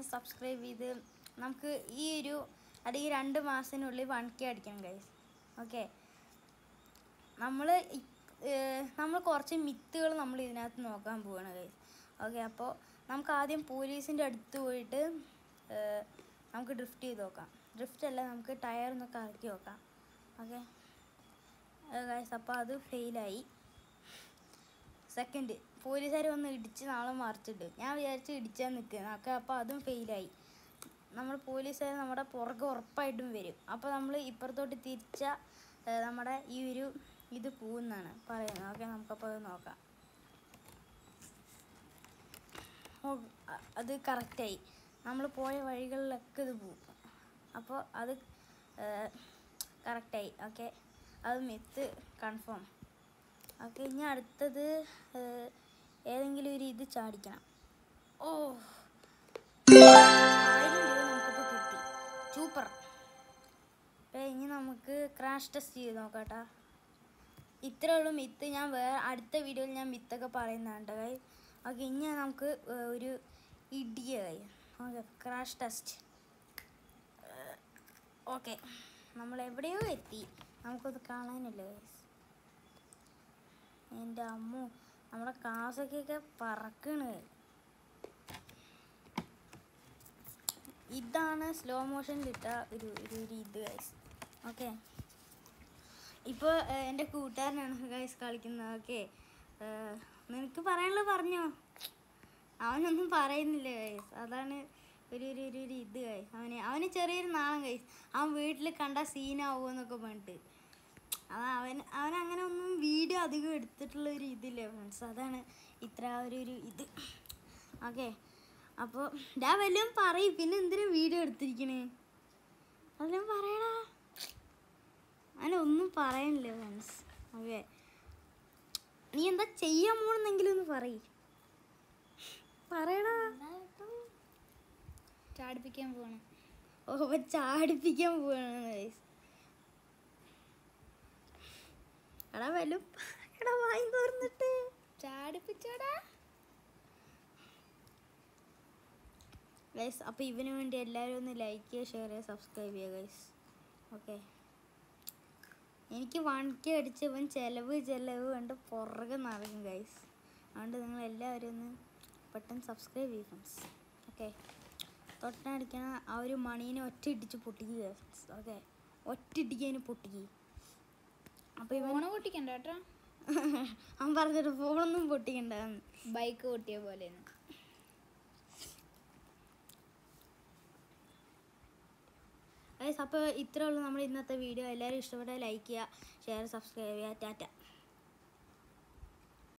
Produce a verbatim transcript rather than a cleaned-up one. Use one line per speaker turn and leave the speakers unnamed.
ഒന്ന് സബ്സ്ക്രൈബ് ചെയ്ത് നമുക്ക് ഈ ഒരു അല്ലെങ്കിൽ രണ്ട് മാസത്തിനുള്ളിൽ വൺ കെ അടിക്കണം ഗൈസ്. ഓക്കെ, നമ്മൾ നമ്മൾ കുറച്ച് മിത്തുകൾ നമ്മൾ ഇതിനകത്ത് നോക്കാൻ പോവാണ് ഗൈസ്. ഓക്കെ, അപ്പോൾ നമുക്ക് ആദ്യം പോലീസിൻ്റെ അടുത്ത് പോയിട്ട് നമുക്ക് ഡ്രിഫ്റ്റ് ചെയ്ത് നോക്കാം. ഡ്രിഫ്റ്റ് അല്ല, നമുക്ക് ടയറൊന്ന് കറക്കി നോക്കാം. ഓക്കെ ഗൈസ്, അപ്പോൾ അത് ഫെയിലായി. സെക്കൻഡ്, പോലീസുകാർ വന്ന് ഇടിച്ച് നാളെ മറിച്ചിട്ട് ഞാൻ വിചാരിച്ച് ഇടിച്ചാൽ നിൽക്കുക. ഓക്കെ, അപ്പോൾ അതും ഫെയിലായി. നമ്മൾ പോലീസുകാർ നമ്മുടെ പുറകെ ഉറപ്പായിട്ടും വരും. അപ്പോൾ നമ്മൾ ഇപ്പുറത്തോട്ട് തിരിച്ച നമ്മുടെ ഈ ഒരു ഇത് പോകുന്നതാണ് പറയുന്നത്. ഓക്കെ, നമുക്കപ്പോൾ അത് നോക്കാം. ഓ, അത് കറക്റ്റായി. നമ്മൾ പോയ വഴികളിലൊക്കെ ഇത് പോകും. അപ്പോൾ അത് കറക്റ്റായി. ഓക്കെ, അത് മിത്ത് കൺഫേം. ഓക്കെ, ഇനി അടുത്തത് ഏതെങ്കിലും ഒരു ഇത് ചാടിക്കണം. ഓ, ആയിരം രൂപ നമുക്കിപ്പോൾ കിട്ടി. സൂപ്പർ. അപ്പോൾ ഇനി നമുക്ക് ക്രാഷ് ടെസ്റ്റ് ചെയ്ത് നോക്കാട്ടാ. ഇത്രേ ഉള്ളൂ മിത്ത്. ഞാൻ വേറെ അടുത്ത വീഡിയോയിൽ ഞാൻ മിത്തൊക്കെ പറയുന്നതാണ് കൈ. ഓക്കെ, ഇനി നമുക്ക് ഒരു ഇടിയ കൈ. Okay, crash test. ഓക്കെ, നമ്മൾ എവിടെയോ എത്തി. നമുക്കത് കാണാനില്ല ഗൈസ്. എൻ്റെ അമ്മോ, നമ്മുടെ കാസൊക്കെ പറക്കണ്. ഇതാണ് സ്ലോ മോഷനിലിട്ട ഒരു ഒരു ഇത് ഗൈസ്. ഓക്കെ, ഇപ്പോൾ എൻ്റെ കൂട്ടുകാരനാണ് ഗൈസ് കളിക്കുന്നത്. ഓക്കെ, നിനക്ക് പറയാനുള്ളത് പറഞ്ഞോ? അവനൊന്നും പറയുന്നില്ല ഗൈസ്. അതാണ് ഒരു ഒരു ഒരു ഒരു ഇത് ഗൈസ്. അവന് അവന് ചെറിയൊരു നാളം ഗൈസ്. അവൻ വീട്ടിൽ കണ്ട സീനാവുമെന്നൊക്കെ പറഞ്ഞിട്ട് അത് അവൻ അവനങ്ങനെ ഒന്നും വീഡിയോ അധികം എടുത്തിട്ടുള്ള ഒരു ഇതില്ല ഫ്രണ്ട്സ്. അതാണ് ഇത്ര ഒരു ഒരു ഇത്. ഓക്കെ, അപ്പോൾ ഞാൻ വല്ലതും പറയും. പിന്നെ എന്തിനാ വീഡിയോ എടുത്തിരിക്കണേ? വല്ലതും പറയടാ. അവനൊന്നും പറയാനില്ല ഫ്രണ്ട്സ്. ഓക്കെ, നീ എന്താ ചെയ്യാൻ പോണെന്നെങ്കിലും ഒന്ന് പറയ്. പറയടാ.
ചാടിപ്പിക്കാൻ പോവാണ്.
ഓ, ചാടിപ്പിക്കാൻ പോവാണ് ഗൈസ്. എടാ വലും എടാ വാങ്ങി തുറന്നിട്ട്
ചാടിപ്പിച്ചോടാ
ഗൈസ്. അപ്പോൾ ഇവന് വേണ്ടി എല്ലാവരും ഒന്ന് ലൈക്ക് ചെയ്യുക, ഷെയർ ചെയ്യുക, സബ്സ്ക്രൈബ് ചെയ്യുക ഗൈസ്. ഓക്കെ, എനിക്ക് വൺ കെ അടിച്ചവൻ ചിലവ് ചിലവ് കണ്ട് പുറകെ നടക്കും ഗൈസ്. അതുകൊണ്ട് നിങ്ങൾ എല്ലാവരും ഒന്ന് പെട്ടെന്ന് സബ്സ്ക്രൈബ് ചെയ്യും ഫ്രണ്ട്സ്. ഓക്കെ, തൊട്ടടിക്കണ ആ ഒരു മണീനെ ഒറ്റ ഇടിച്ച് പൊട്ടിക്കുക ഫ്രണ്ട്സ്. ഓക്കെ, ഒറ്റ ഇടിക്കതിന് പൊട്ടിക്കുക. അപ്പോൾ
ഫോണ് പൊട്ടിക്കണ്ട കേട്ടോ.
അവൻ പറഞ്ഞിട്ട് ഫോണൊന്നും പൊട്ടിക്കണ്ട,
ബൈക്ക് പൊട്ടിയ പോലെ.
അപ്പോൾ ഇത്രേ ഉള്ളൂ നമ്മുടെ ഇന്നത്തെ വീഡിയോ. എല്ലാവരും ഇഷ്ടപ്പെട്ടാൽ ലൈക്ക് ചെയ്യുക, ഷെയർ, സബ്സ്ക്രൈബ് ചെയ്യുക. ടാറ്റ.